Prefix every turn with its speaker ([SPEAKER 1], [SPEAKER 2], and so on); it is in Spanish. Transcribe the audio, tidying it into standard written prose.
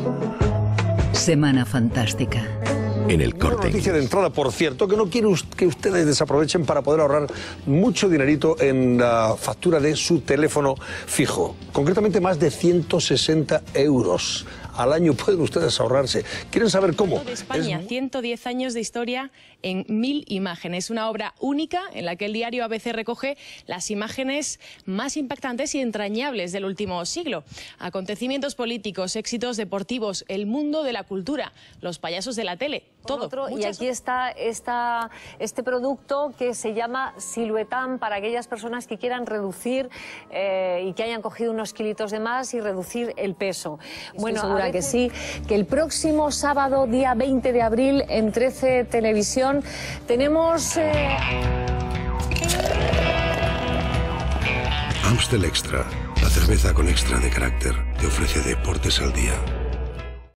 [SPEAKER 1] Semana Fantástica.
[SPEAKER 2] En el Corte Inglés.
[SPEAKER 3] Noticia de entrada, por cierto, que no quiero que ustedes desaprovechen para poder ahorrar mucho dinerito en la factura de su teléfono fijo. Concretamente, más de 160 euros al año pueden ustedes ahorrarse. ¿Quieren saber cómo?
[SPEAKER 4] De España, 110 años de historia en 1000 imágenes. Una obra única en la que el diario ABC recoge las imágenes más impactantes y entrañables del último siglo. Acontecimientos políticos, éxitos deportivos, el mundo de la cultura, los payasos de la tele, todo.
[SPEAKER 5] Y aquí está este producto que se llama Siluetan, para aquellas personas que quieran reducir y que hayan cogido unos kilitos de más y reducir el peso. Bueno, segura que sí, que el próximo sábado, día 20 de abril, en 13 Televisión, tenemos...
[SPEAKER 6] Amstel Extra, la cerveza con extra de carácter, te ofrece deportes al día.